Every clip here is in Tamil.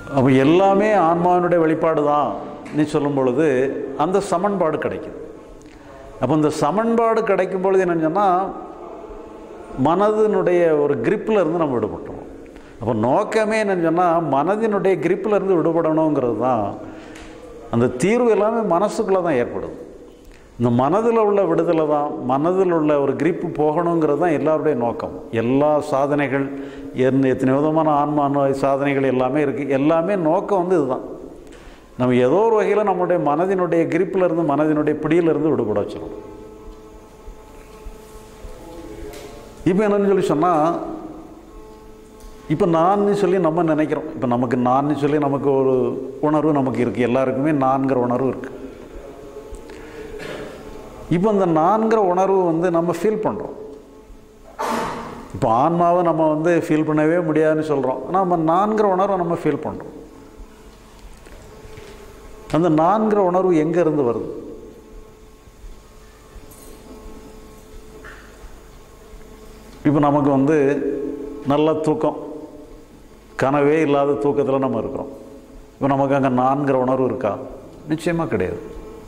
அப்போ எல்லாமே ஆன்மாவினுடைய வெளிப்பாடு தான் நீ சொல்லும் பொழுது அந்த சமன்பாடு கிடைக்கும். அப்போ இந்த சமன்பாடு கிடைக்கும் பொழுது என்னன்னு சொன்னால் மனதினுடைய ஒரு கிரிப்பில் இருந்து நம்ம விடுபட்டுருவோம். அப்போ நோக்கமே என்னன்னு சொன்னால் மனதினுடைய கிரிப்பில் இருந்து விடுபடணுங்கிறது தான். அந்த தீர்வு எல்லாமே மனசுக்குள்ளே தான் ஏற்படுது. இந்த மனதில் உள்ள விடுதலை தான், மனதில் உள்ள ஒரு கிரிப்பு போகணுங்கிறது தான் எல்லாருடைய நோக்கம். எல்லா சாதனைகள் எத்தனை விதமான ஆன்மா சாதனைகள் எல்லாமே இருக்குது. எல்லாமே நோக்கம் வந்து இதுதான். நம்ம ஏதோ ஒரு வகையில் நம்முடைய மனதினுடைய கிரிப்பில் இருந்து மனதினுடைய பிடியிலிருந்து விடுபட வச்சிடும். இப்போ என்னன்னு சொல்லி சொன்னால், இப்போ நான் சொல்லி நம்ம நினைக்கிறோம். இப்போ நமக்கு நான் சொல்லி நமக்கு ஒரு உணர்வு நமக்கு இருக்குது. எல்லாருக்குமே நான்கிற உணர்வு இருக்குது. இப்போ அந்த நான்கிற உணர்வு வந்து நம்ம ஃபீல் பண்ணுறோம். இப்போ ஆன்மாவை நம்ம வந்து ஃபீல் பண்ணவே முடியாதுன்னு சொல்கிறோம். ஆனால் நம்ம நான்கிற உணர்வை நம்ம ஃபீல் பண்ணுறோம். அந்த நான்கிற உணர்வு எங்கேருந்து வருது? இப்போ நமக்கு வந்து நல்ல தூக்கம், கனவே இல்லாத தூக்கத்தில் நம்ம இருக்கிறோம். இப்போ நமக்கு அங்கே நான்கிற உணர்வு இருக்கா? நிச்சயமாக கிடையாது.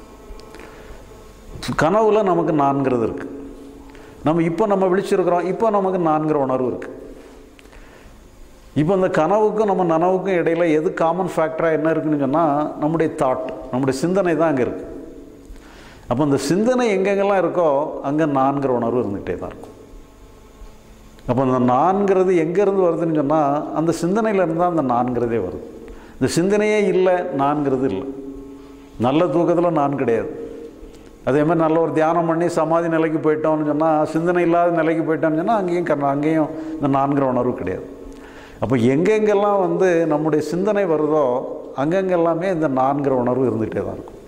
கனவுல நமக்கு நான்கிறது இருக்குது. நம்ம விழிச்சிருக்கிறோம், இப்போ நமக்கு நான்கிற உணர்வு இருக்குது. இப்போ அந்த கனவுக்கும் நம்ம நனவுக்கும் இடையில் எது காமன் ஃபேக்டராக என்ன இருக்குதுன்னு சொன்னால் நம்முடைய தாட், நம்முடைய சிந்தனை தான் அங்கே இருக்குது. அப்போ அந்த சிந்தனை எங்கெங்கெல்லாம் இருக்கோ அங்கே நான்கிற உணர்வு இருந்துகிட்டே தான் இருக்கும். அப்போ அந்த நான்கிறது எங்கேருந்து வருதுன்னு சொன்னால் அந்த சிந்தனையிலேருந்து தான் அந்த நான்கிறதே வருது. இந்த சிந்தனையே இல்லை, நான்கிறது இல்லை. நல்ல தூக்கத்தில் நான் கிடையாது. அதே மாதிரி நல்ல ஒரு தியானம் பண்ணி சமாதி நிலைக்கு போயிட்டோம்னு சொன்னால், சிந்தனை இல்லாத நிலைக்கு போயிட்டோம்னு சொன்னால் அங்கேயும் இந்த நான்கிற உணர்வு கிடையாது. அப்போ எங்கெங்கெல்லாம் வந்து நம்முடைய சிந்தனை வருதோ அங்கெங்கெல்லாமே இந்த நான்கிற உணர்வு இருந்துகிட்டே தான் இருக்கும்.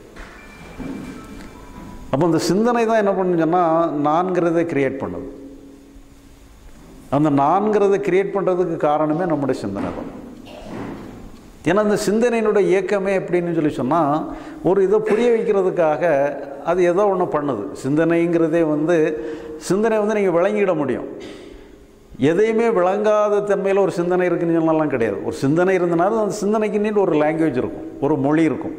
அப்போ இந்த சிந்தனை தான் என்ன பண்ணுன்னு சொன்னால் நான்கிறதை கிரியேட் பண்ணுது. அந்த நான்கிறதை கிரியேட் பண்ணுறதுக்கு காரணமே நம்முடைய சிந்தனை தான். ஏன்னா அந்த சிந்தனையினுடைய இயக்கமே எப்படின்னு சொல்லி சொன்னால் ஒரு இதை புரிய வைக்கிறதுக்காக அது ஏதோ ஒன்று பண்ணுது. சிந்தனைங்கிறதே வந்து சிந்தனை வந்து நீங்கள் விளங்கிட முடியும். எதையுமே விளங்காத தன்மையில் ஒரு சிந்தனை இருக்குன்னு சொல்லலாம் கிடையாது. ஒரு சிந்தனை இருந்தனாலும் அந்த சிந்தனைக்கு நீண்டு ஒரு லாங்குவேஜ் இருக்கும், ஒரு மொழி இருக்கும்.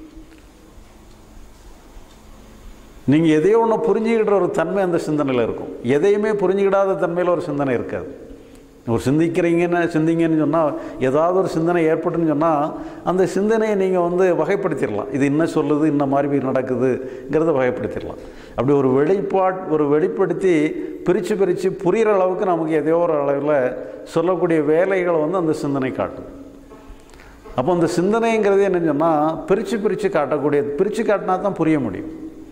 நீங்கள் எதையோ ஒன்று புரிஞ்சுக்கிற ஒரு தன்மை அந்த சிந்தனையில் இருக்கும். எதையுமே புரிஞ்சுக்கிடாத தன்மையில் ஒரு சிந்தனை இருக்காது. ஒரு சிந்திங்கன்னு சொன்னால் ஏதாவது ஒரு சிந்தனை ஏற்பட்டுன்னு சொன்னால் அந்த சிந்தனையை நீங்கள் வந்து வகைப்படுத்திடலாம். இது என்ன சொல்லுது, இந்த மாதிரி நடக்குதுங்கிறத வகைப்படுத்திடலாம். அப்படி ஒரு வெளிப்படுத்தி பிரித்து புரிகிற அளவுக்கு நமக்கு எதையோ ஒரு அளவில் சொல்லக்கூடிய வேலைகளை வந்து அந்த சிந்தனை காட்டும். அப்போ அந்த சிந்தனைங்கிறது என்னன்னு சொன்னால் பிரித்து காட்டக்கூடியது. பிரித்து காட்டினா தான் புரிய முடியும்.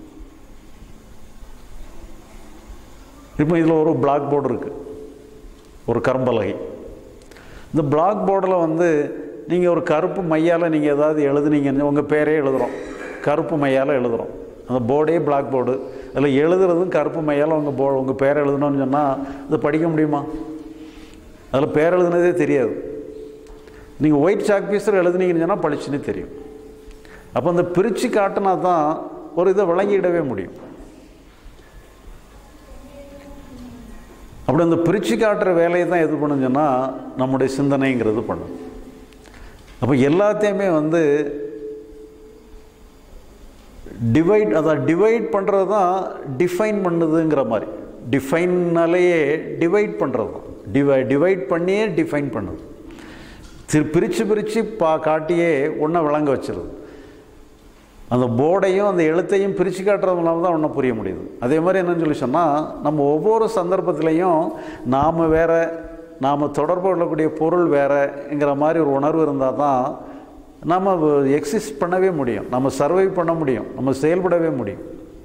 இப்போ இதில் ஒரு பிளாக் போர்டு இருக்குது, ஒரு கரும்பலகை. இந்த பிளாக் போர்டில் வந்து நீங்கள் ஒரு கருப்பு மையால் நீங்கள் ஏதாவது எழுதுனீங்கன்னு உங்கள் பேரே எழுதுகிறோம், கருப்பு மையால் எழுதுகிறோம். அந்த போர்டே பிளாக் போர்டு, அதில் எழுதுறதும் கருப்பு மையால் உங்கள் பேரை எழுதணும்னு சொன்னால் அதை படிக்க முடியுமா? அதில் பேர் எழுதுனதே தெரியாது. நீங்கள் ஒயிட் சாக் பீஸில் எழுதுனீங்கன்னு சொன்னால் பளிச்சுன்னு தெரியும். அப்போ அந்த பிரித்து காட்டினா தான் ஒரு இதை விளங்கிடவே முடியும். அப்படி அந்த பிரித்து காட்டுற வேலையை தான் எது பண்ணுச்சுன்னா நம்முடைய சிந்தனைங்கிறது பண்ணும். அப்போ எல்லாத்தையுமே வந்து டிவைட் பண்ணுறது தான் டிஃபைன் பண்ணுதுங்கிற மாதிரி. டிஃபைன்னாலேயே டிவைட் பண்ணுறது தான். டிவைட் பண்ணியே டிஃபைன் பண்ணுது. பிரித்து காட்டியே ஒன்றை விளங்க வச்சிருது. அந்த போர்டையும் அந்த எழுத்தையும் பிரித்து காட்டுறதுனால தான் ஒன்றும் புரிய முடியுது. அதே மாதிரி என்னன்னு சொல்லி சொன்னால் நம்ம ஒவ்வொரு சந்தர்ப்பத்திலையும் நாம் தொடர்பு கொள்ளக்கூடிய பொருள் வேறுங்கிற மாதிரி ஒரு உணர்வு இருந்தால் தான் நம்ம எக்ஸிஸ்ட் பண்ணவே முடியும், நம்ம சர்வை பண்ண முடியும், நம்ம செயல்படவே முடியும்.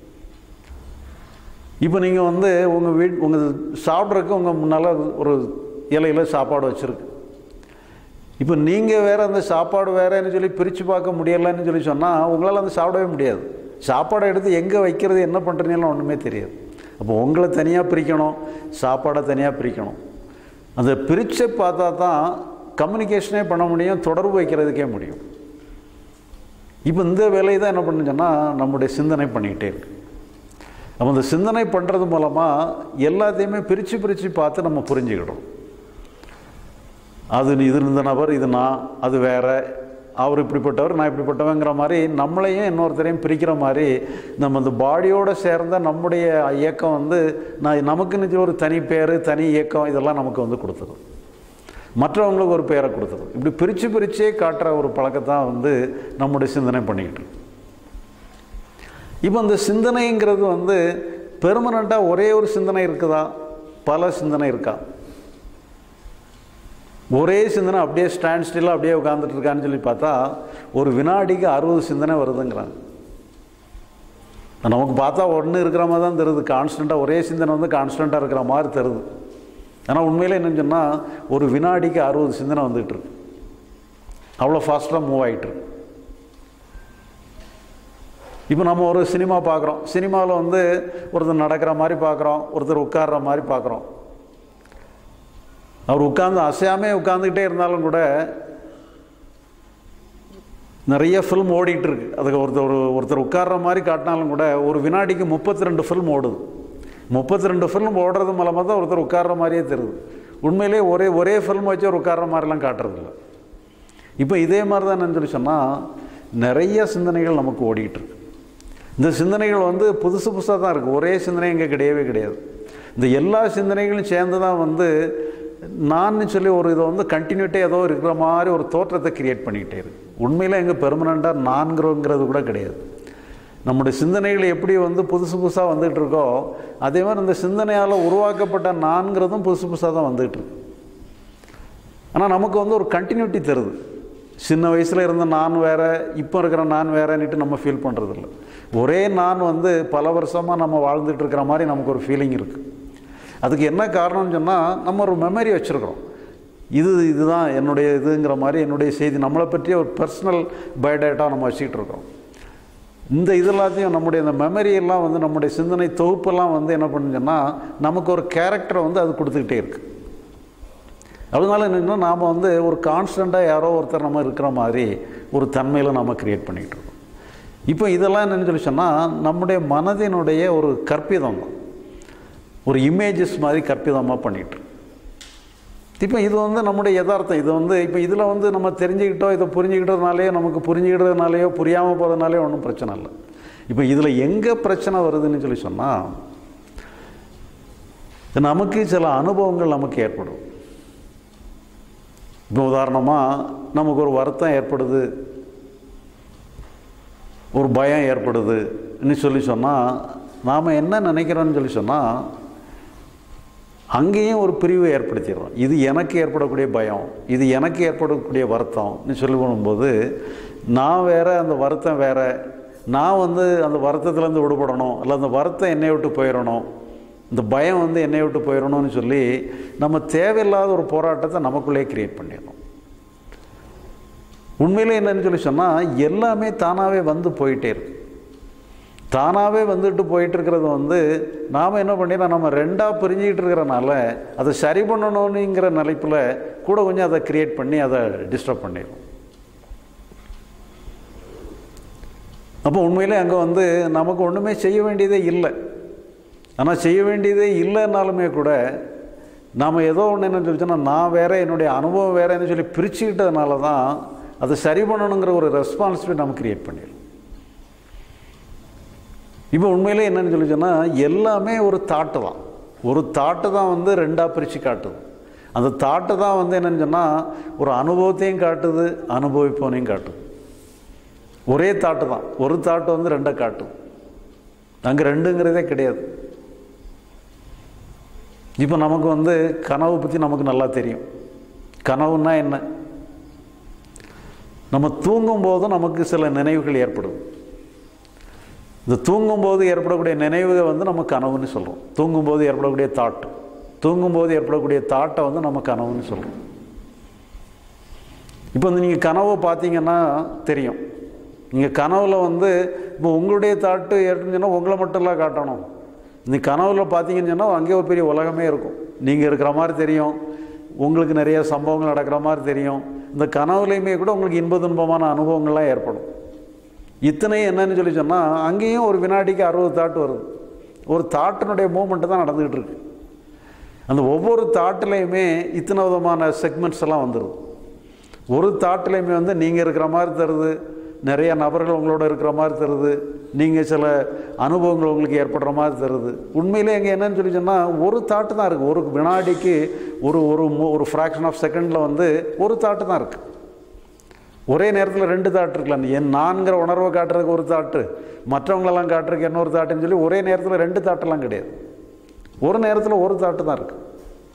இப்போ நீங்கள் வந்து உங்கள் சாப்பிட்றதுக்கு உங்கள் முன்னால் ஒரு இலையில் சாப்பாடு வச்சுருக்கு. இப்போ நீங்கள் வேறு அந்த சாப்பாடு வேறுன்னு சொல்லி பிரித்து பார்க்க முடியலைன்னு சொல்லி சொன்னால் உங்களால் அந்த சாப்பிடவே முடியாது. சாப்பாடை எடுத்து எங்கே வைக்கிறது, என்ன பண்ணுறீங்கலாம் ஒன்றுமே தெரியாது. அப்போ உங்களை தனியாக பிரிக்கணும், சாப்பாடை தனியாக பிரிக்கணும். அந்த பிரித்து பார்த்தா தான் கம்யூனிகேஷனே பண்ண முடியும், தொடர்பு வைக்கிறதுக்கே முடியும். இப்போ இந்த வேலையை தான் என்ன பண்ணுச்சுன்னா நம்முடைய சிந்தனை பண்ணிக்கிட்டே இருக்கு. அப்போ இந்த சிந்தனை பண்ணுறது மூலமாக எல்லாத்தையுமே பிரித்து பார்த்து நம்ம புரிஞ்சுக்கிடுறோம். அது இது இந்த நபர், இது நான், அது வேறு, அவர் இப்படிப்பட்டவர், நான் இப்படிப்பட்டவங்கிற மாதிரி நம்மளையும் இன்னொருத்தரையும் பிரிக்கிற மாதிரி நம்ம அந்த பாடியோடு சேர்ந்த நம்முடைய இயக்கம் வந்து நமக்குன்னு ஒரு தனி பேர், தனி இயக்கம், இதெல்லாம் நமக்கு வந்து கொடுத்துரும். மற்றவங்களுக்கு ஒரு பேரை கொடுத்துரும். இப்படி பிரித்தே காட்டுற ஒரு பழக்கத்தான் வந்து நம்முடைய சிந்தனை பண்ணிக்கிட்டு. இப்போ இந்த சிந்தனைங்கிறது வந்து பெர்மனண்ட்டாக ஒரே ஒரு சிந்தனை இருக்குதா, பல சிந்தனை இருக்கா? ஒரே சிந்தனை அப்படியே ஸ்டாண்ட் ஸ்டில்லாக அப்படியே உட்காந்துட்டு இருக்கான்னு சொல்லி பார்த்தா ஒரு வினாடிக்கு 60 சிந்தனை வருதுங்கிறாங்க. நமக்கு பார்த்தா ஒன்று இருக்கிற மாதிரி தான் தெரியுது. கான்ஸ்டண்ட்டாக ஒரே சிந்தனை வந்து கான்ஸ்டண்ட்டாக இருக்கிற மாதிரி தெரியுது. ஆனால் உண்மையில் என்னன்னு சொன்னால் ஒரு வினாடிக்கு 60 சிந்தனை வந்துகிட்டு இருக்கு. அவ்வளோ ஃபாஸ்ட்டாக மூவ் ஆகிட்டுருக்கு. இப்போ நம்ம ஒரு சினிமா பார்க்குறோம். சினிமாவில் வந்து ஒருத்தர் நடக்கிற மாதிரி பார்க்குறோம், ஒருத்தர் உட்கார்ற மாதிரி பார்க்குறோம். அவர் உட்காந்து அசையாமே உட்காந்துக்கிட்டே இருந்தாலும் கூட நிறைய ஃபில்ம் ஓடிட்டுருக்கு. அதுக்கு ஒருத்தர் உட்கார்ற மாதிரி காட்டினாலும் கூட ஒரு வினாடிக்கு 32 ஃபில்ம் ஓடுது. 32 ஃபில்ம் ஓடுறது மூலமாக தான் ஒருத்தர் உட்கார்ற மாதிரியே தெரியுது. உண்மையிலே ஒரே ஃபில்ம் வச்சு ஒரு உட்கார்ற மாதிரிலாம் காட்டுறதில்ல. இப்போ இதே மாதிரி தான் என்னன்னு சொன்னால் நிறைய சிந்தனைகள் நமக்கு ஓடிட்டுருக்கு. இந்த சிந்தனைகள் வந்து புதுசாக தான் இருக்குது. ஒரே சிந்தனை இங்கே கிடையவே கிடையாது. இந்த எல்லா சிந்தனைகளும் சேர்ந்து தான் வந்து நான் சொல்லி ஒரு இதை வந்து கண்டினியூட்டே ஏதோ இருக்கிற மாதிரி ஒரு தோற்றத்தை கிரியேட் பண்ணிக்கிட்டே இருக்கு. உண்மையில் எங்கே பெர்மனண்ட்டாக நான்கிறோங்கிறது கூட கிடையாது. நம்முடைய சிந்தனைகள் எப்படி வந்து புதுசாக வந்துகிட்டு இருக்கோ அதே மாதிரி இந்த சிந்தனையால் உருவாக்கப்பட்ட நான்கிறதும் புதுசாக தான் வந்துகிட்டு இருக்கு. ஆனால் நமக்கு வந்து ஒரு கண்டினியூட்டி தருது. சின்ன வயசில் இருந்த நான் வேறு, இப்போ இருக்கிற நான் வேறேன்னுட்டு நம்ம ஃபீல் பண்ணுறதில்ல. ஒரே நான் வந்து பல வருஷமாக நம்ம வாழ்ந்துட்டு இருக்கிற மாதிரி நமக்கு ஒரு ஃபீலிங் இருக்குது. அதுக்கு என்ன காரணம்னு சொன்னால் நம்ம ஒரு மெமரி வச்சுருக்கிறோம். இதுதான் என்னுடைய இதுங்கிற மாதிரி என்னுடைய செய்தி, நம்மளை பற்றிய ஒரு பர்சனல் பயோடேட்டா நம்ம வச்சுக்கிட்டு இருக்கோம். இந்த இதெல்லாத்தையும் நம்முடைய இந்த மெமரியெல்லாம் வந்து நம்முடைய சிந்தனை தொகுப்பெல்லாம் வந்து என்ன பண்ணுச்சுன்னா நமக்கு ஒரு கேரக்டரை வந்து அது கொடுத்துக்கிட்டே இருக்குது. அதனால என்னென்னா நாம் வந்து ஒரு கான்ஸ்டண்ட்டாக யாரோ ஒருத்தர் நம்ம இருக்கிற மாதிரி ஒரு தன்மையில் நம்ம க்ரியேட் பண்ணிக்கிட்டு இருக்கோம். இப்போ இதெல்லாம் என்னென்னு சொல்லி சொன்னால் நம்முடைய மனதினுடைய ஒரு கற்பிதம் தான், ஒரு இமேஜஸ் மாதிரி கற்பிதமாக பண்ணிகிட்டு. இப்போ இது வந்து நம்முடைய யதார்த்தம். இது வந்து இப்போ இதில் வந்து நம்ம தெரிஞ்சுக்கிட்டோ இதை புரிஞ்சுக்கிட்டதுனாலேயோ நமக்கு புரிஞ்சுக்கிட்டதுனாலேயோ புரியாமல் போகிறதுனாலேயோ ஒன்றும் பிரச்சனை இல்லை. இப்போ இதில் எங்கே பிரச்சனை வருதுன்னு சொல்லி சொன்னால் நமக்கு சில அனுபவங்கள் நமக்கு ஏற்படும். இப்போ உதாரணமாக நமக்கு ஒரு வருத்தம் ஏற்படுது, ஒரு பயம் ஏற்படுதுன்னு சொல்லி சொன்னால் நாம் என்ன நினைக்கிறோன்னு சொல்லி சொன்னால் அங்கேயும் ஒரு பிரிவு ஏற்படுத்திடுறோம். இது எனக்கு ஏற்படக்கூடிய பயம், இது எனக்கு ஏற்படக்கூடிய வருத்தம்னு சொல்லி போகும்போது நான் வேறு, அந்த வருத்தம் வேறு. நான் வந்து அந்த வருத்தத்துலேருந்து விடுபடணும், இல்லை அந்த வருத்தம் என்னை விட்டு போயிடணும், இந்த பயம் வந்து என்னை விட்டு போயிடணும்னு சொல்லி நம்ம தேவையில்லாத ஒரு போராட்டத்தை நமக்குள்ளே கிரியேட் பண்ணிடணும். உண்மையிலே என்னன்னு சொல்லி சொன்னால் எல்லாமே தானாகவே வந்து போயிட்டே இருக்கு. தானாகவே வந்துட்டு போயிட்டுருக்கிறது வந்து நாம் என்ன பண்ணிடலாம், நம்ம ரெண்டாக பிரிஞ்சிக்கிட்டு இருக்கிறனால அதை சரி பண்ணணுங்கிற நிலைப்பில் கூட கொஞ்சம் அதை க்ரியேட் பண்ணி அதை டிஸ்டர்ப் பண்ணிடும். அப்போ உண்மையிலே அங்கே வந்து நமக்கு ஒன்றுமே செய்ய வேண்டியதே இல்லை. ஆனால் செய்ய வேண்டியதே இல்லைன்னாலுமே கூட நாம் ஏதோ ஒன்று என்னன்னு சொல்லிச்சோன்னா நான் வேறு, என்னுடைய அனுபவம் வேறேன்னு சொல்லி பிரிச்சுக்கிட்டதுனால தான் அதை சரி பண்ணணுங்கிற ஒரு ரெஸ்பான்சிபிலிட்டி நம்ம க்ரியேட் பண்ணிடலாம். இப்போ உண்மையிலே என்னென்னு சொல்லி சொன்னால் எல்லாமே ஒரு தாட்டு தான். ஒரு தாட்டு தான் வந்து ரெண்டாக பிரித்து காட்டுது. அந்த தாட்டு தான் வந்து என்னென்னு சொன்னால் ஒரு அனுபவத்தையும் காட்டுது, அனுபவிப்பவனையும் காட்டுது. ஒரே தாட்டு தான். ஒரு தாட்டு வந்து ரெண்டை காட்டுது. அங்கே ரெண்டுங்கிறதே கிடையாது. இப்போ நமக்கு வந்து கனவு பற்றி நமக்கு நல்லா தெரியும். கனவுன்னா என்ன? நம்ம தூங்கும்போதும் நமக்கு சில நினைவுகள் ஏற்படும். இந்த தூங்கும்போது ஏற்படக்கூடிய நினைவுகள் வந்து நம்ம கனவுன்னு சொல்கிறோம். தூங்கும்போது ஏற்படக்கூடிய தாட், தூங்கும்போது ஏற்படக்கூடிய தாட்டை வந்து நம்ம கனவுன்னு சொல்கிறோம். இப்போ வந்து நீங்கள் கனவை பார்த்தீங்கன்னா தெரியும். நீங்கள் கனவில் வந்து இப்போ உங்களுடைய தாட்டு ஏற்படுச்சுன்னா உங்களை மட்டும் இல்லை காட்டணும். இந்த கனவில் பார்த்தீங்கன்னு சொன்னால் அங்கே ஒரு பெரிய உலகமே இருக்கும். நீங்கள் இருக்கிற மாதிரி தெரியும், உங்களுக்கு நிறைய சம்பவங்கள் நடக்கிற மாதிரி தெரியும். இந்த கனவுலையுமே கூட உங்களுக்கு இன்ப துன்பமான அனுபவங்கள்லாம் ஏற்படும். இத்தனையும் என்னன்னு சொல்லி சொன்னால் அங்கேயும் ஒரு வினாடிக்கு 60 தாட்டு வருது. ஒரு தாட்டினுடைய மூமெண்ட்டு தான் நடந்துக்கிட்டு இருக்கு. அந்த ஒவ்வொரு தாட்லேயுமே இத்தனை விதமான செக்மெண்ட்ஸ் எல்லாம் வந்துடுது. ஒரு தாட்லேயுமே வந்து நீங்கள் இருக்கிற மாதிரி தருது, நிறைய நபர்கள் உங்களோட இருக்கிற மாதிரி தருது, நீங்கள் சில அனுபவங்கள் உங்களுக்கு ஏற்படுற மாதிரி தருது. உண்மையிலே இங்கே என்னன்னு சொல்லி சொன்னால் ஒரு தாட்டு தான் இருக்குது. ஒரு வினாடிக்கு ஒரு ஃப்ராக்ஷன் ஆஃப் செகண்டில் வந்து ஒரு தாட்டு தான் இருக்குது. ஒரே நேரத்தில் ரெண்டு தாட்டு இருக்கலாம். என் நான்கிற உணர்வை காட்டுறதுக்கு ஒரு தாட்டு, மற்றவங்களெல்லாம் காட்டுறதுக்கு இன்னொரு தாட்டுன்னு சொல்லி ஒரே நேரத்தில் ரெண்டு தாட்டெல்லாம் கிடையாது. ஒரு நேரத்தில் ஒரு தாட்டு தான் இருக்குது.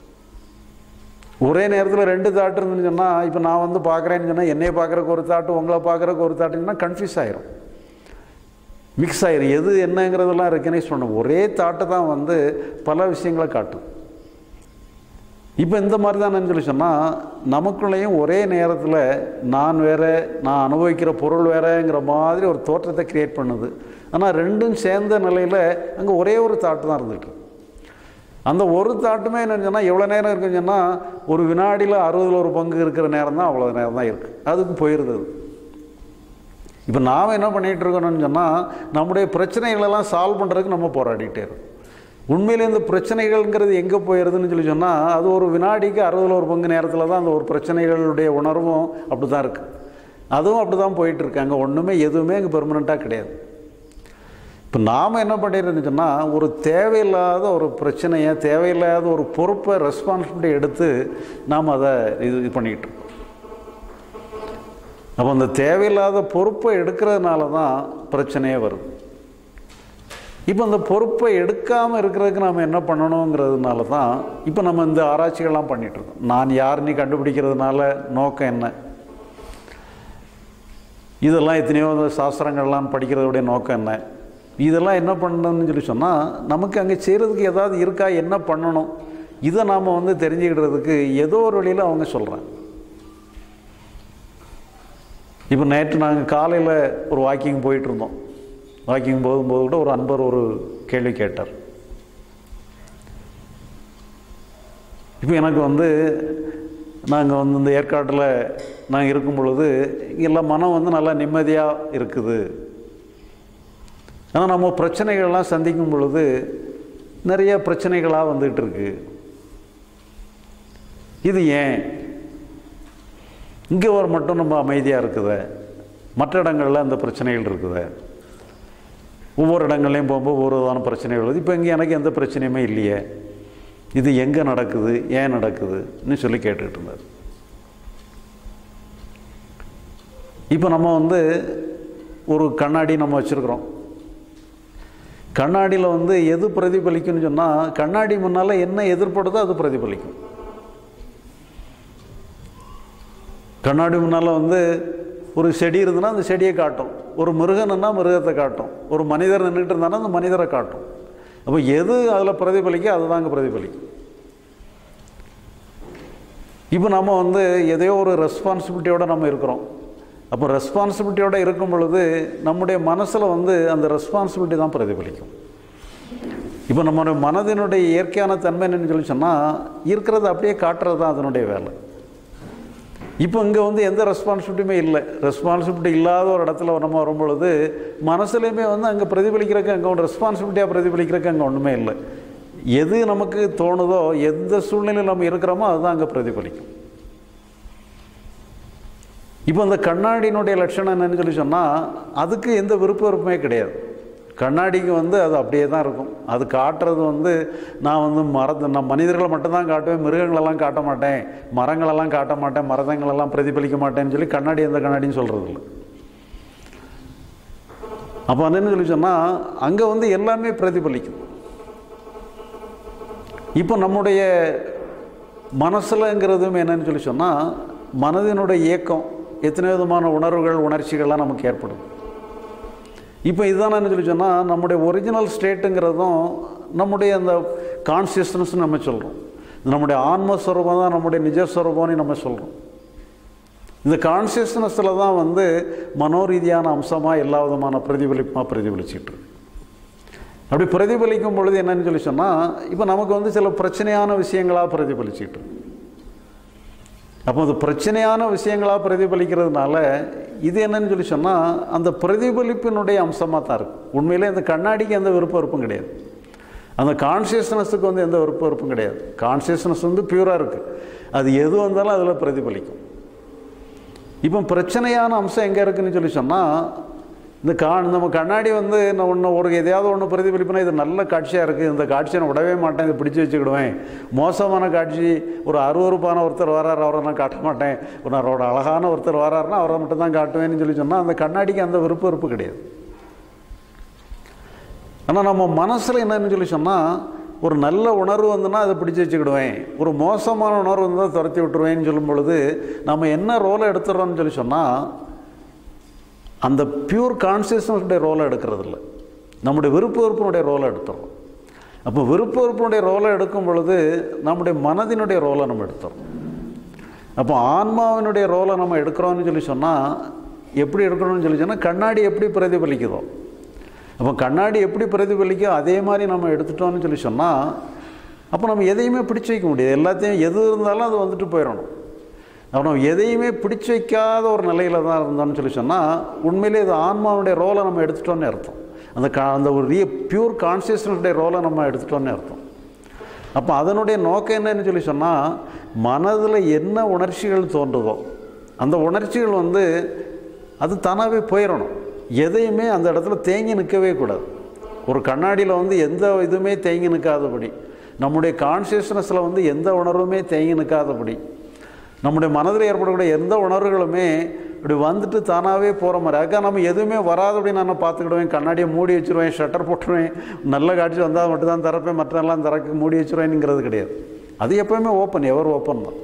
ஒரே நேரத்தில் ரெண்டு தாட்டு இருந்துன்னு சொன்னால், இப்போ நான் வந்து பார்க்குறேன்னு சொன்னால் என்னையை பார்க்குறக்கு ஒரு தாட்டு, உங்களை பார்க்குறக்கு ஒரு தாட்டுன்னா கன்ஃபியூஸ் ஆகிரும், மிக்ஸ் ஆகிரும். எது என்னங்கிறதெல்லாம் ரெக்கனைஸ் பண்ணணும். ஒரே தாட்டு தான் வந்து பல விஷயங்களை காட்டும். இப்போ இந்த மாதிரி தான் சொல்லி சொன்னால், நமக்குள்ளேயும் ஒரே நேரத்தில் நான் வேறு, நான் அனுபவிக்கிற பொருள் வேறுங்கிற மாதிரி ஒரு தோற்றத்தை க்ரியேட் பண்ணுது. ஆனால் ரெண்டும் சேர்ந்த நிலையில் அங்கே ஒரே ஒரு தாட்டு தான் இருந்துகிட்டு. அந்த ஒரு தாட்டுமே என்னன்னு சொன்னால் எவ்வளோ நேரம் இருக்குன்னு சொன்னால், ஒரு வினாடியில் 60ல் ஒரு பங்கு இருக்கிற நேரம் தான், அவ்வளோ நேரம் தான் இருக்குது, அதுக்கு போயிடுது. இப்போ நாம் என்ன பண்ணிகிட்டு இருக்கணும்னு சொன்னால், நம்முடைய பிரச்சனைகளெல்லாம் சால்வ் பண்ணுறதுக்கு நம்ம போராடிட்டே இருக்கோம். உண்மையிலே இந்த பிரச்சனைகள்ங்கிறது எங்கே போயிடுதுன்னு சொல்லி சொன்னால், அது ஒரு வினாடிக்கு 60ல் ஒரு பங்கு நேரத்தில் தான் அந்த ஒரு பிரச்சனைகளுடைய உணர்வும் அப்படி தான் இருக்குது, அதுவும் அப்படி தான் போயிட்டுருக்கு. அங்கே ஒன்றுமே எதுவுமே அங்கே பெர்மனெண்ட்டாக கிடையாது. இப்போ நாம் என்ன பண்ணிடுறோன்னு சொன்னால், ஒரு தேவையில்லாத ஒரு பிரச்சனையை, தேவையில்லாத ஒரு பொறுப்பை, ரெஸ்பான்சிபிலிட்டி எடுத்து நாம் அதை இது பண்ணிக்கிட்டு இருக்கோம். அப்போ அந்த தேவையில்லாத பொறுப்பை எடுக்கிறதுனால தான் பிரச்சனையே வருது. இப்போ அந்த பொறுப்பை எடுக்காமல் இருக்கிறதுக்கு நாம் என்ன பண்ணணுங்கிறதுனால தான் இப்போ நம்ம இந்த ஆராய்ச்சிகள்லாம் பண்ணிகிட்ருக்கோம். நான் யாருன்னு கண்டுபிடிக்கிறதுனால நோக்கம் என்ன, இதெல்லாம் எத்தனையோ சாஸ்திரங்கள்லாம் படிக்கிறதுடைய நோக்கம் என்ன, இதெல்லாம் என்ன பண்ணணும்னு சொல்லி சொன்னால், நமக்கு அங்கே செய்கிறதுக்கு ஏதாவது இருக்கா, என்ன பண்ணணும், இதை நாம் வந்து தெரிஞ்சுக்கிடுறதுக்கு ஏதோ ஒரு வழியில் அவங்க சொல்கிறாங்க. இப்போ நேற்று நாங்கள் காலையில் ஒரு வாக்கிங் போயிட்டுருந்தோம். வாக்கிங் போகும்போது கூட ஒரு அன்பர் ஒரு கேள்வி கேட்டார். இப்போ எனக்கு வந்து நாங்கள் வந்து இந்த ஏற்காட்டில் நாங்கள் இருக்கும் பொழுது எல்லாம் மனம் வந்து நல்லா நிம்மதியாக இருக்குது. ஆனால் நம்ம பிரச்சனைகள்லாம் சந்திக்கும் பொழுது நிறைய பிரச்சனைகளாக வந்துகிட்டு இருக்கு. இது ஏன் இங்கே ஒரு மட்டும் நம்ம அமைதியாக இருக்குது, மற்ற இடங்களில் அந்த பிரச்சனைகள் இருக்குது, ஒவ்வொரு இடங்கள்லையும் போகும்போது ஒவ்வொரு விதமான பிரச்சனைகள் வருது. இப்போ இங்கே எனக்கு எந்த பிரச்சனையுமே இல்லையே, இது எங்கே நடக்குது, ஏன் நடக்குதுன்னு சொல்லி கேட்டுக்கிட்டு இருந்தார். இப்போ நம்ம வந்து ஒரு கண்ணாடி நம்ம வச்சுருக்குறோம். கண்ணாடியில் வந்து எது பிரதிபலிக்கும்னு சொன்னால், கண்ணாடி முன்னால் என்ன எதிர்ப்படுதோ அது பிரதிபலிக்கும். கண்ணாடி முன்னால் வந்து ஒரு செடி இருந்ததுன்னா அந்த செடியை காட்டும், ஒரு மிருகன்னா மிருகத்தை காட்டும், ஒரு மனிதர் நின்றுட்டு இருந்தானா அந்த மனிதரை காட்டும். அப்போ எது அதில் பிரதிபலிக்க அதுதான் அங்கே பிரதிபலிக்கும். இப்போ நம்ம வந்து எதையோ ஒரு ரெஸ்பான்சிபிலிட்டியோடு நம்ம இருக்கிறோம். அப்போ ரெஸ்பான்சிபிலிட்டியோடு இருக்கும் பொழுது நம்முடைய மனசில் வந்து அந்த ரெஸ்பான்சிபிலிட்டி தான் பிரதிபலிக்கும். இப்போ நம்மளுடைய மனதினுடைய இயற்கையான தன்மை என்னன்னு சொல்லி சொன்னால், இருக்கிறத அப்படியே காட்டுறது தான் அதனுடைய வேலை. இப்போ இங்கே வந்து எந்த ரெஸ்பான்சிபிலிட்டியுமே இல்லை. ரெஸ்பான்சிபிலிட்டி இல்லாத ஒரு இடத்துல நம்ம வரும்பொழுது மனசுலையுமே வந்து அங்கே பிரதிபலிக்கிறதுக்கு, அங்கே ஒன்று ரெஸ்பான்சிபிலிட்டியாக பிரதிபலிக்கிறதுக்கு அங்கே ஒன்றுமே இல்லை. எது நமக்கு தோணுதோ, எந்த சூழ்நிலையில் நம்ம இருக்கிறோமோ அதுதான் அங்கே பிரதிபலிக்கும். இப்போ அந்த கண்ணாடியினுடைய லட்சணம் என்னன்னு சொல்லி சொன்னால், அதுக்கு எந்த விருப்பமே கிடையாது. கண்ணாடிக்கு வந்து அது அப்படியே தான் இருக்கும். அது காட்டுறது வந்து நான் வந்து நான் மனிதர்களை மட்டும்தான் காட்டுவேன், மிருகங்களெல்லாம் காட்ட மாட்டேன், மரங்களெல்லாம் காட்ட மாட்டேன், மரங்களெல்லாம் பிரதிபலிக்க மாட்டேன்னு சொல்லி கண்ணாடி எந்த கண்ணாடின்னு சொல்கிறது இல்லை. அப்போ என்னன்னு சொல்லி சொன்னால், அங்கே வந்து எல்லாமே பிரதிபலிக்கும். இப்போ நம்முடைய மனசுலங்கிறதும் என்னன்னு சொல்லி சொன்னால், மனதினுடைய இயக்கம், எத்தனை விதமான உணர்வுகள், உணர்ச்சிகள்லாம் நமக்கு ஏற்படும். இப்போ இதுதான் என்ன சொல்லி சொன்னால், நம்முடைய ஒரிஜினல் ஸ்டேட்டுங்கிறதும் நம்முடைய அந்த கான்சியஸ்னஸ்ன்னு நம்ம சொல்கிறோம். நம்முடைய ஆன்மஸ்வரூபம் தான் நம்முடைய நிஜஸ்வரூபம்னு நம்ம சொல்கிறோம். இந்த கான்சியஸ்னஸில் தான் வந்து மனோரீதியான அம்சமாக எல்லா விதமான பிரதிபலிப்பாக பிரதிபலிச்சுட்டு இருக்கு. அப்படி பிரதிபலிக்கும் பொழுது என்னன்னு சொல்லி சொன்னால், இப்போ நமக்கு வந்து சில பிரச்சனையான விஷயங்களாக பிரதிபலிச்சுட்டு இருக்கு. அப்போ அது பிரச்சனையான விஷயங்களாக பிரதிபலிக்கிறதுனால இது என்னன்னு சொல்லி சொன்னால், அந்த பிரதிபலிப்பினுடைய அம்சமாக தான் இருக்குது. உண்மையிலே இந்த கண்ணாடிக்கு எந்த விருப்பம் கிடையாது. அந்த கான்சியஸ்னஸுக்கு வந்து எந்த வெறுப்பும் கிடையாது. கான்சியஸ்னஸ் வந்து பியூராக இருக்குது. அது எது வந்தாலும் அதில் பிரதிபலிக்கும். இப்போ பிரச்சனையான அம்சம் எங்கே இருக்குதுன்னு சொல்லி சொன்னால், இந்த நம்ம கண்ணாடி வந்து நான் ஒன்று எதையாவது ஒன்று பிரதிபலிப்புனா இது நல்ல காட்சியாக இருக்குது, இந்த காட்சியை நான் விடவே மாட்டேன், இதை பிடிச்சி வச்சுக்கிடுவேன். மோசமான காட்சி, ஒரு அருவருப்பான ஒருத்தர் வராரு, அவரை நான் காட்ட மாட்டேன். அவரோட அழகான ஒருத்தர் வராருன்னா அவரை மட்டும் தான் காட்டுவேன்னு சொல்லி சொன்னால் அந்த கண்ணாடிக்கு அந்த வெறுப்பு கிடையாது. ஆனால் நம்ம மனசில் என்னன்னு சொல்லி சொன்னால், ஒரு நல்ல உணர்வு வந்துன்னா அதை பிடிச்சி வச்சுக்கிடுவேன், ஒரு மோசமான உணர்வு வந்தால் துரத்தி விட்டுருவேன்னு சொல்லும் பொழுது நம்ம என்ன ரோலை எடுத்துடுறோம்னு சொல்லி சொன்னால், அந்த பியூர் கான்சியஸ்னஸுடைய ரோலை எடுக்கிறது இல்லை, நம்முடைய விருப்ப ரோலை எடுத்துடுறோம். அப்போ விருப்ப ரோலை எடுக்கும் பொழுது நம்முடைய மனதினுடைய ரோலை நம்ம எடுத்துறோம். அப்போ ஆன்மாவினுடைய ரோலை நம்ம எடுக்கிறோம்னு சொல்லி சொன்னால் எப்படி எடுக்கணும்னு சொல்லி சொன்னால், கண்ணாடி எப்படி பிரதிபலிக்குதோ, அப்போ கண்ணாடி எப்படி பிரதிபலிக்கோ அதே மாதிரி நம்ம எடுத்துட்டோம்னு சொல்லி சொன்னால், அப்போ நம்ம எதையுமே பிடிச்சி வைக்க முடியாது. எல்லாத்தையும் எது இருந்தாலும் அது வந்துட்டு போயிடணும். அப்புறம் எதையுமே பிடிச்சி வைக்காத ஒரு நிலையில் தான் இருந்தோம்னு சொல்லி சொன்னால் உண்மையிலே இது ஆன்மாவுடைய ரோலை நம்ம எடுத்துட்டோன்னே அர்த்தம். அந்த ஒரு பியூர் கான்சியஸ்னஸுடைய ரோலை நம்ம எடுத்துட்டோன்னே அர்த்தம். அப்போ அதனுடைய நோக்கம் என்னன்னு சொல்லி சொன்னால், மனதில் என்ன உணர்ச்சிகள் தோன்றுதோ அந்த உணர்ச்சிகள் வந்து அது தானாகவே போயிடணும். எதையுமே அந்த இடத்துல தேங்கி நிற்கவே கூடாது. ஒரு கண்ணாடியில் வந்து எந்த இதுவுமே தேங்கி நிற்காதபடி, நம்முடைய கான்சியஸ்னஸில் வந்து எந்த உணர்வுமே தேங்கி நிற்காதபடி, நம்முடைய மனதில் ஏற்படக்கூடிய எந்த உணர்வுகளுமே இப்படி வந்துட்டு தானாகவே போகிற மாதிரி. அதுக்காக நம்ம எதுவுமே வராதபடி நான் பார்த்துக்கிடுவேன், கண்ணாடியை மூடி வச்சுருவேன், ஷட்டர் போட்டுருவேன், நல்ல காட்சி வந்தால் மட்டும்தான் திறப்பேன், மற்றெல்லாம் திறக்க மூடி வச்சுருவேனுங்கிறது கிடையாது. அது எப்போவுமே ஓப்பன், எவர் ஓப்பன் தான்.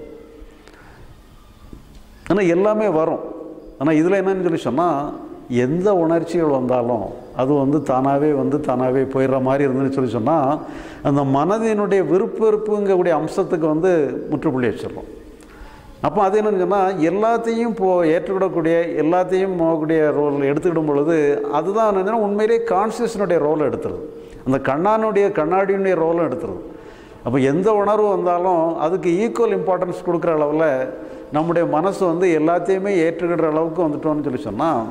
ஆனால் எல்லாமே வரும். ஆனால் இதில் என்னன்னு சொல்லி சொன்னால், எந்த உணர்ச்சிகள் வந்தாலும் அது வந்து தானாகவே போயிடுற மாதிரி இருந்துன்னு சொல்லி சொன்னால், அந்த மனதினுடைய விருப்பங்கக்கூடிய அம்சத்துக்கு வந்து முற்றுப்புள்ளி வச்சிடறோம். அப்போ அது என்னன்னு சொன்னால், எல்லாத்தையும் ஏற்றுக்கிடக்கூடிய எல்லாத்தையும் போகக்கூடிய ரோல் எடுத்துக்கிடும் பொழுது அதுதான் என்னன்னா உண்மையிலே கான்சியஸ்னுடைய ரோலை எடுத்துருது, அந்த கண்ணாடியினுடைய ரோலும் எடுத்துருது. அப்போ எந்த உணர்வு வந்தாலும் அதுக்கு ஈக்குவல் இம்பார்ட்டன்ஸ் கொடுக்குற அளவில் நம்முடைய மனசு வந்து எல்லாத்தையுமே ஏற்றுக்கிற அளவுக்கு வந்துட்டோம்னு சொல்லி சொன்னால்,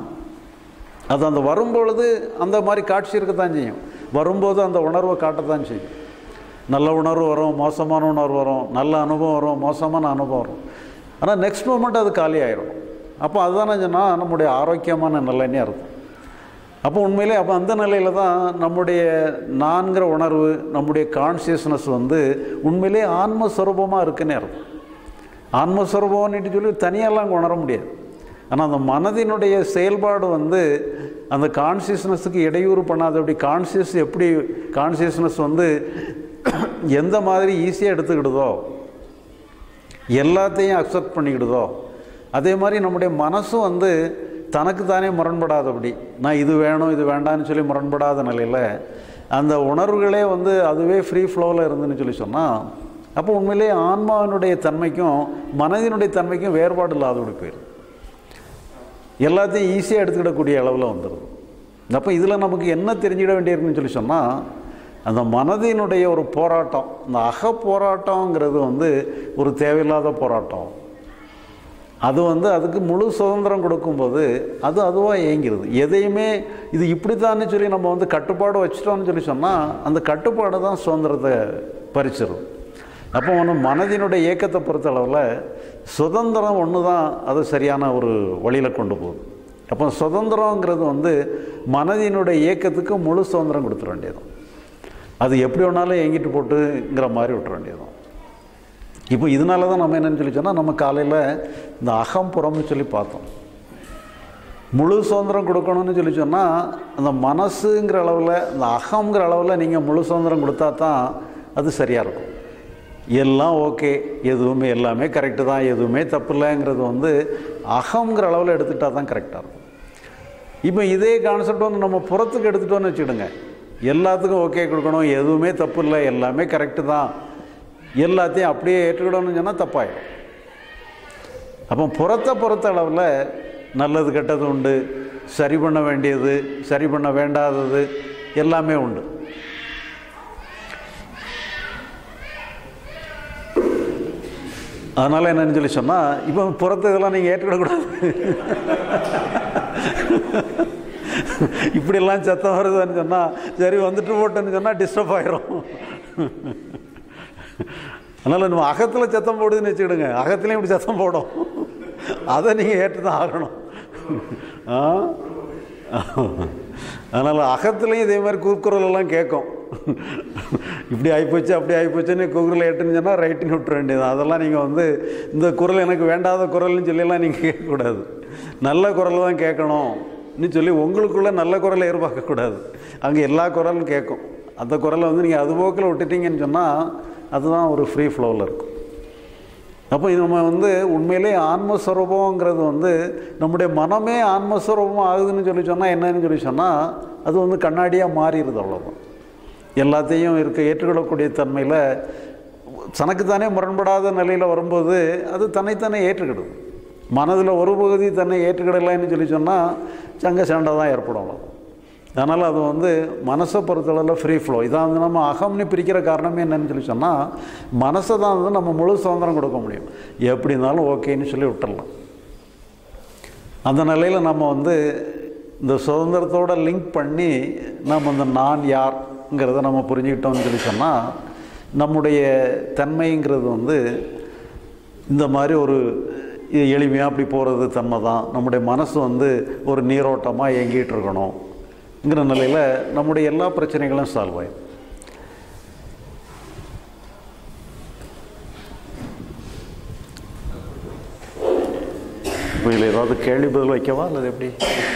அது அந்த வரும்பொழுது அந்த மாதிரி காட்சி இருக்கத்தான் செய்யும். வரும்போது அந்த உணர்வை காட்டத்தான் செய்யும். நல்ல உணர்வு வரும், மோசமான உணர்வு வரும், நல்ல அனுபவம் வரும், மோசமான அனுபவம் வரும். ஆனால் நெக்ஸ்ட் மூமெண்ட் அது காலி ஆகிடும். அப்போ அதுதானே சொன்னால் நம்முடைய ஆரோக்கியமான நிலைன்னே இருக்கும். அப்போ உண்மையிலே அப்போ அந்த நிலையில் தான் நம்முடைய நான்கிற உணர்வு, நம்முடைய கான்சியஸ்னஸ் வந்து உண்மையிலே ஆன்மஸ்வரூபமாக இருக்குன்னே இருக்கும். ஆன்மஸ்வரூபம்னுட்டு சொல்லி தனியெல்லாம் உணர முடியாது. ஆனால் அந்த மனதினுடைய செயல்பாடு வந்து அந்த கான்சியஸ்னஸுக்கு இடையூறு பண்ணாதபடி, கான்சியஸ்னஸ் வந்து எந்த மாதிரி ஈஸியாக எடுத்துக்கிடுதோ, எல்லாத்தையும் அக்செப்ட் பண்ணிக்கிடுதோ, அதே மாதிரி நம்முடைய மனசும் வந்து தனக்கு தானே முரண்படாதபடி, நான் இது வேணும் இது வேண்டான்னு சொல்லி முரண்படாத நிலையில் அந்த உணர்வுகளே வந்து அதுவே ஃப்ரீ ஃப்ளோவில் இருந்துன்னு சொல்லி சொன்னால், அப்போ உண்மையிலே ஆன்மாவினுடைய தன்மைக்கும் மனதினுடைய தன்மைக்கும் வேறுபாடு இல்லாதபடி போயிடும். எல்லாத்தையும் ஈஸியாக எடுத்துக்கிடக்கூடிய அளவில் வந்துடுது. அப்போ இதில் நமக்கு என்ன தெரிஞ்சிட வேண்டியிருக்குன்னு சொல்லி சொன்னால், அந்த மனதினுடைய ஒரு போராட்டம், இந்த போராட்டங்கிறது வந்து ஒரு தேவையில்லாத போராட்டம். அது வந்து அதுக்கு முழு சுதந்திரம் கொடுக்கும்போது அது அதுவாக இயங்கிறது. எதையுமே இது இப்படித்தான்னு சொல்லி நம்ம வந்து கட்டுப்பாடு வச்சிட்டோம்னு சொல்லி சொன்னால் அந்த கட்டுப்பாடு தான் சுதந்திரத்தை பறிச்சிடும். அப்போ ஒன்று மனதினுடைய இயக்கத்தை பொறுத்தளவில் சுதந்திரம் ஒன்று தான் அது சரியான ஒரு வழியில் கொண்டு போகுது. அப்போ சுதந்திரங்கிறது வந்து மனதினுடைய இயக்கத்துக்கு முழு சுதந்திரம் கொடுத்துட வேண்டியதும், அது எப்படி வேணாலும் இயங்கிட்டு போட்டுங்கிற மாதிரி விட்டுற வேண்டியதும். இப்போ இதனால தான் நம்ம என்னென்னு சொல்லி சொன்னால், நம்ம காலையில் இந்த அகம்புறம்னு சொல்லி பார்த்தோம். முழு சுதந்திரம் கொடுக்கணும்னு சொல்லி சொன்னால் அந்த மனசுங்கிற அளவில், இந்த அகங்கிற அளவில் நீங்கள் முழு சுதந்திரம் கொடுத்தா தான் அது சரியாக இருக்கும். எல்லாம் ஓகே, எதுவுமே எல்லாமே கரெக்டு தான், எதுவுமே தப்பு இல்லைங்கிறது வந்து அகங்கிற அளவில் எடுத்துக்கிட்டால் தான் கரெக்டாக இருக்கும். இப்போ இதே கான்செப்ட் வந்து நம்ம புறத்துக்கு எடுத்துகிட்டோன்னு வச்சுக்கிடுங்க, எல்லாத்துக்கும் ஓகே கொடுக்கணும், எதுவுமே தப்பு இல்லை, எல்லாமே கரெக்டு தான், எல்லாத்தையும் அப்படியே ஏற்றுக்கிடணும்னு சொன்னால் தப்பாயிடும். அப்போ பொறுத்த அளவில் நல்லது கெட்டது உண்டு, சரி பண்ண வேண்டியது சரி பண்ண வேண்டாதது எல்லாமே உண்டு. அதனால் என்னன்னு சொல்லி சொன்னால், இப்போ புறத்து இதெல்லாம் நீங்கள் ஏற்றுக்கிடக்கூடாது. இப்படியெல்லாம் சத்தம் வருதுன்னு சொன்னால் சரி வந்துட்டு போட்டேன்னு சொன்னால் டிஸ்டர்ப் ஆகிரும். அதனால் நம்ம அகத்தில் சத்தம் போடுதுன்னு வச்சுக்கிடுங்க, அகத்துலேயும் இப்படி சத்தம் போடும், அதை நீங்கள் ஏற்று தான் ஆகணும். அதனால் அகத்துலேயும் இதே மாதிரி கூக்குரல் எல்லாம் கேட்கும். இப்படி ஆகிப்போச்சு அப்படி ஆகிப்போச்சுன்னு கூக்குரல் ஏற்றுன்னு சொன்னால் ரைட்டுன்னு விட்டுற வேண்டியது. அதெல்லாம் நீங்கள் வந்து இந்த குரல் எனக்கு வேண்டாத குரல்னு சொல்லியெல்லாம் நீங்கள் கேட்கக்கூடாது. நல்ல குரலை தான் கேட்கணும்னு சொல்லி உங்களுக்குள்ளே நல்ல குரலை எதிர்பார்க்கக்கூடாது. அங்கே எல்லா குரலும் கேட்கும். அந்த குரலை வந்து நீங்கள் அது போக்கில் விட்டுட்டீங்கன்னு சொன்னால் அதுதான் ஒரு ஃப்ரீ ஃப்ளோவில் இருக்கும். அப்போ இது நம்ம வந்து உண்மையிலே ஆன்மஸ்வரூபங்கிறது வந்து நம்முடைய மனமே ஆன்மஸ்வரூபம் ஆகுதுன்னு சொல்லி சொன்னால் என்னன்னு சொல்லி சொன்னால் அது வந்து கண்ணாடியாக மாறிடுது. அவ்வளோதான். எல்லாத்தையும் ஏற்றுக்கொள்ளக்கூடிய தன்மையில் தனக்குத்தானே முரண்படாத நிலையில் வரும்போது அது தன்னைத்தானே ஏற்றுக்கிடுது. மனதில் ஒரு பகுதி தன்னை ஏற்றுக்கிடலைன்னு சொல்லி சொன்னால் சங்க சண்டை தான் ஏற்படும். அவ்வளோ. அதனால் அது வந்து மனசை பொறுத்தளவில் ஃப்ரீ ஃப்ளோ. இதான் வந்து நம்ம அகம்னு பிரிக்கிற காரணமே என்னன்னு சொல்லி சொன்னால் மனசை தான் வந்து நம்ம முழு சுதந்திரம் கொடுக்க முடியும். எப்படி இருந்தாலும் ஓகேன்னு சொல்லி விட்டுடலாம். அந்த நிலையில் நம்ம வந்து இந்த சுதந்திரத்தோடு லிங்க் பண்ணி நம்ம இந்த நான் யார்ங்கிறத நம்ம புரிஞ்சுக்கிட்டோம்னு சொல்லி சொன்னால் நம்முடைய தன்மைங்கிறது வந்து இந்த மாதிரி ஒரு எளிமையாக அப்படி போகிறது தன்மை தான். நம்முடைய மனசு வந்து ஒரு நீரோட்டமாக இயங்கிட்டு இருக்கணும்ங்கிற நிலையில் நம்முடைய எல்லா பிரச்சனைகளும் சால்வ் ஆகும். இப்போ இதில் ஏதாவது கேள்வி பதில் வைக்கவா அல்லது எப்படி?